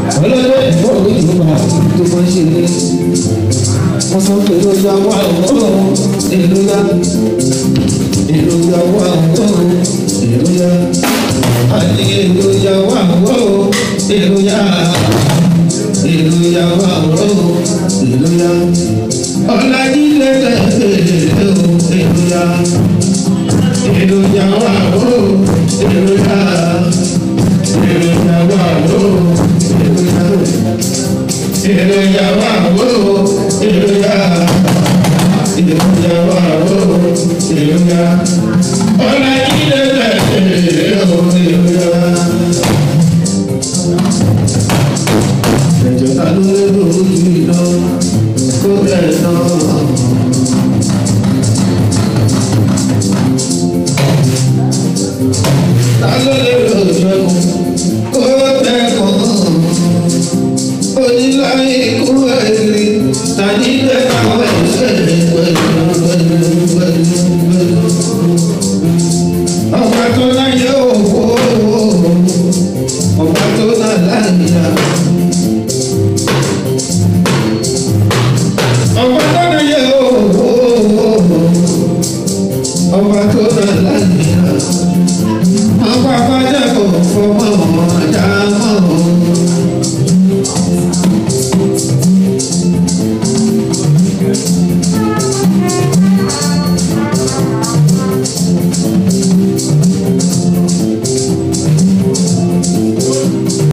ọlọ́dẹ ìfọ̀wé ìjọba tó kọ́ ṣe ní wọ́n sọ pé èròjà wà ọ̀hún èròjà wà ọ̀hún èròjà àti èròjà wà ọ̀hún èròjà wà ọ̀hún èròjà ọ̀làjílẹ̀ tẹ̀lé èròjà wà ọ̀hún èròjà wà ọ̀hún. Èròjà wà wó, èròjà wà wó, èròjà ọ̀nà ìdílé tẹ̀lé èròjà. Ẹ̀jọ̀ ta ló lé lórí iná kó bẹ̀rẹ̀ náà. Ta ló lé lórí ẹ̀kọ́ kó bẹ̀rẹ̀ náà. Oníláyé kú ẹ̀rí, tàbí bẹ́ẹ̀ àwọn ẹ̀ṣẹ̀ pẹ̀lú